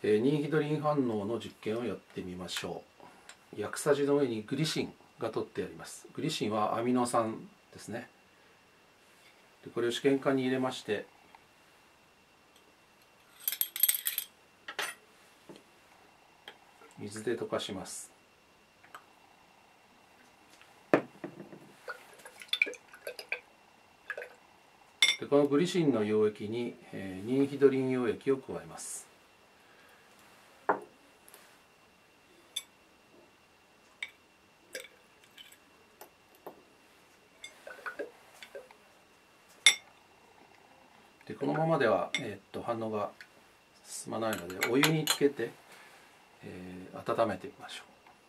ニンヒドリン反応の実験をやってみましょう。薬さじの上にグリシンが取ってあります。グリシンはアミノ酸ですね。でこれを試験管に入れまして、水で溶かします。でこのグリシンの溶液に、ニンヒドリン溶液を加えます。でこのままでは、反応が進まないので、お湯につけて、温めてみましょう。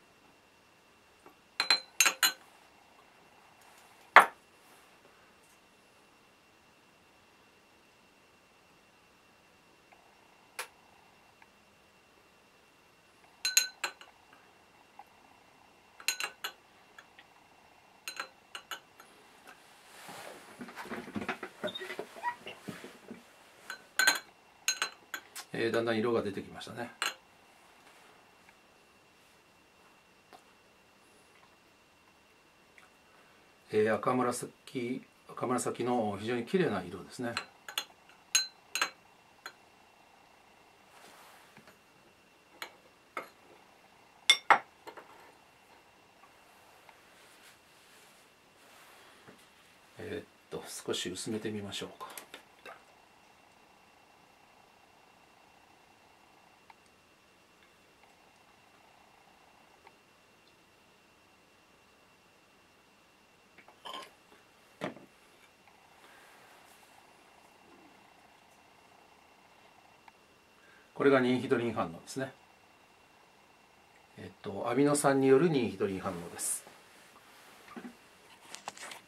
だんだん色が出てきましたね。赤紫の非常に綺麗な色ですね。少し薄めてみましょうか。これがニンヒドリン反応ですね。アミノ酸によるニンヒドリン反応です。